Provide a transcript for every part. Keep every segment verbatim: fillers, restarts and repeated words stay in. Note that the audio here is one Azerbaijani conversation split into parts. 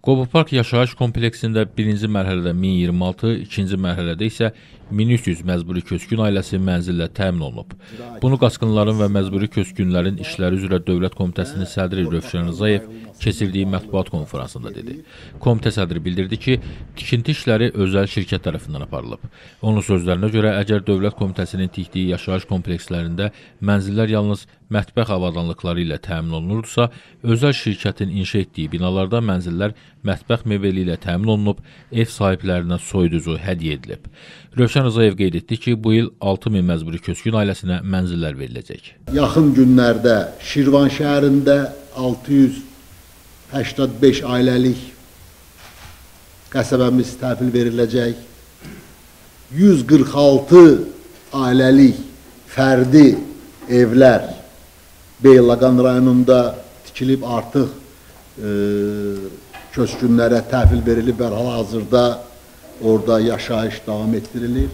Qobu Park yaşayış kompleksində birinci mərhələdə min iyirmi altı, ikinci mərhələdə isə min üç yüz məcburi köçkün ailəsi mənzillə təmin olunub. Bunu Qaçqınların və Məcburi Köçkünlərin İşləri üzrə Dövlət Komitəsinin sədri Rövşən Rzayev keçirdiyi mətbuat konferansında dedi. Komitə sədri bildirdi ki, tikinti işləri özəl şirkət tərəfindən aparılıb. Onun sözlərinə görə, əgər Dövlət Komitəsinin tikdiyi yaşayış komplekslərində mənzillər yalnız mətbəx avadanlıqları ilə təmin olunurdursa, özəl şirkətin inşa etdiyi binalarda mənzillər mətbəx mebeli ilə təmin olunub, ev sahiblərinə soyuducu hədiyyə edilib. Rövşən Rzayev qeyd etdi ki, bu il altı min məcburi köçkün ailəsinə mənzillər veriləcək. Yaxın günlərdə Şirvan şəhərində altı yüz səksən beş ailəlik qəsəbəmiz təhvil veriləcək. yüz qırx altı ailəlik fərdi evlər Beyləqan rayonunda tikilib artıq e, köçkünlərə təhvil verilib və hal-hazırda orada yaşayış davam etdirilir.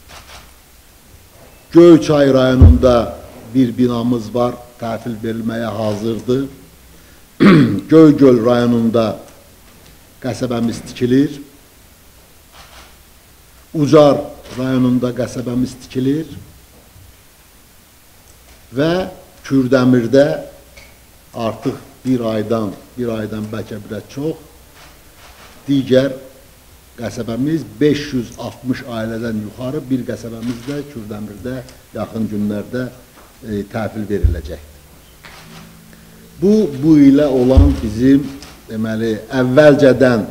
Göyçay rayonunda bir binamız var, təhvil verilməyə hazırdır. Göygöl rayonunda qəsəbəmiz tikilir. Ucar rayonunda qəsəbəmiz tikilir. Və Kürdəmirdə artıq bir aydan, bir aydan bəlkə bir çox digər qəsəbəmiz beş yüz altmış ailədən yuxarı bir qəsəbəmiz də Kürdəmirdə yaxın günlərdə e, təhvil veriləcəkdir. Bu, bu ilə olan bizim deməli, əvvəlcədən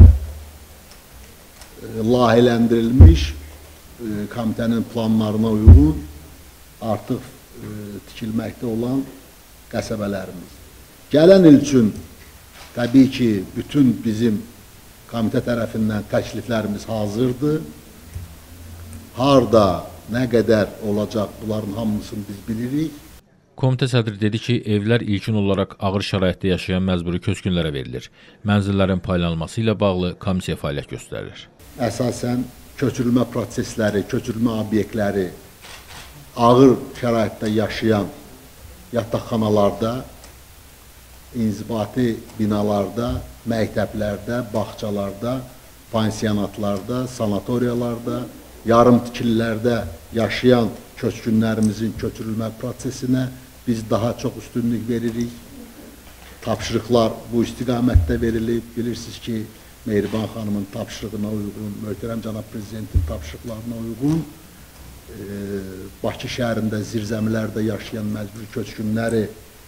e, layihələndirilmiş e, komitənin planlarına uyğun artıq e, tikilməkdə olan qəsəbələrimiz. Gələn il üçün təbii ki, bütün bizim komitə tərəfindən təkliflərimiz hazırdır. Harda, nə qədər olacaq, bunların hamısını biz bilirik. Komitə sədri dedi ki, evlər ilkin olaraq ağır şəraitdə yaşayan məcburi köçkünlərə verilir. Mənzillərin paylanması ilə bağlı komissiya fəaliyyət göstərir. Əsasən köçürülmə prosesləri, köçürülmə obyektləri ağır şəraitdə yaşayan yataqxanalarda, inzibati binalarda, məktəblərdə, bağçalarda, pansionatlarda, sanatoriyalarda, yarım tikililərdə yaşayan köçkünlərimizin köçürülmə prosesinə biz daha çox üstünlük veririk. Tapşırıqlar bu istiqamətdə verilib. Bilirsiniz ki, Mehriban xanımın tapşırığına uyğun, möhtərəm cənab prezidentin tapşırıqlarına uyğun e, Bakı şəhərində zirzəmilərdə yaşayan məcburi köçkünləri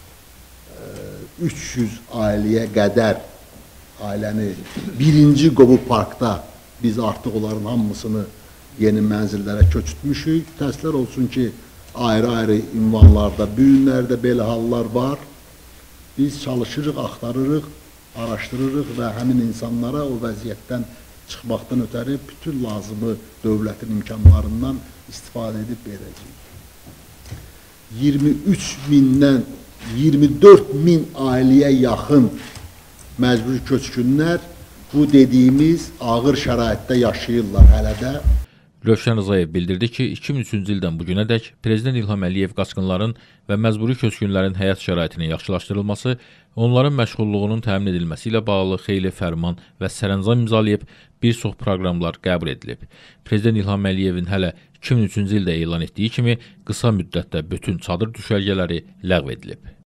üç yüz ailəyə qədər ailəni birinci Qobu Parkda biz artıq onların hamısını yeni mənzillərə köçütmüşük. Təəssüflər olsun ki, ayrı-ayrı ünvanlarda, bu günlərdə belə hallar var. Biz çalışırıq, axtarırıq, araşdırırıq və həmin insanlara o vəziyyətdən çıxmaqdan ötəri bütün lazımı dövlətin imkanlarından istifadə edib verəcəyik. iyirmi üç mindən iyirmi dörd min ailəyə yaxın məcburi köçkünlər bu dediyimiz ağır şəraitdə yaşayırlar hələ də. Rövşən Rzayev bildirdi ki, iki min üçüncü ildən bu günədək Prezident İlham Əliyev qaçqınların və məcburi köçkünlərin həyat şəraitinin yaxşılaşdırılması, onların məşğulluğunun təmin edilməsi ilə bağlı xeyli fərman və sərəncam imzalayıb, bir çox proqramlar qəbul edilib. Prezident İlham Əliyevin hələ iki min üçüncü ildə elan etdiyi kimi qısa müddətdə bütün çadır düşərgələri ləğv edilib.